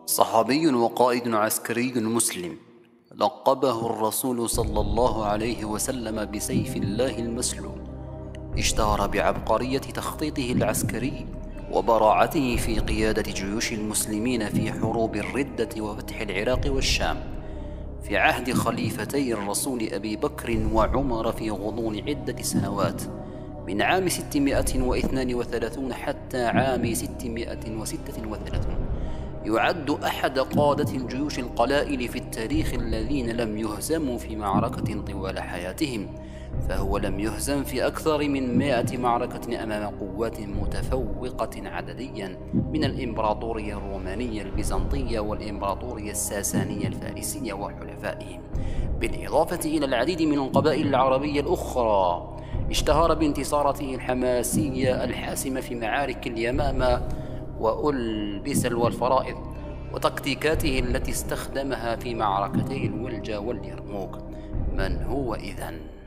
صحابي وقائد عسكري مسلم لقبه الرسول صلى الله عليه وسلم بسيف الله المسلول. اشتهر بعبقرية تخطيطه العسكري وبراعته في قيادة جيوش المسلمين في حروب الردة وفتح العراق والشام في عهد خليفتي الرسول أبي بكر وعمر في غضون عدة سنوات، من عام 632 حتى عام 636. يعد أحد قادة الجيوش القلائل في التاريخ الذين لم يهزموا في معركة طوال حياتهم، فهو لم يهزم في أكثر من 100 معركة أمام قوات متفوقة عدديا من الإمبراطورية الرومانية البيزنطية والإمبراطورية الساسانية الفارسية وحلفائهم، بالإضافة إلى العديد من القبائل العربية الأخرى. اشتهر بانتصاراته الحماسية الحاسمة في معارك اليمامة وألبسل والفرائض، وتكتيكاته التي استخدمها في معركتي الولجة واليرموك. من هو إذن؟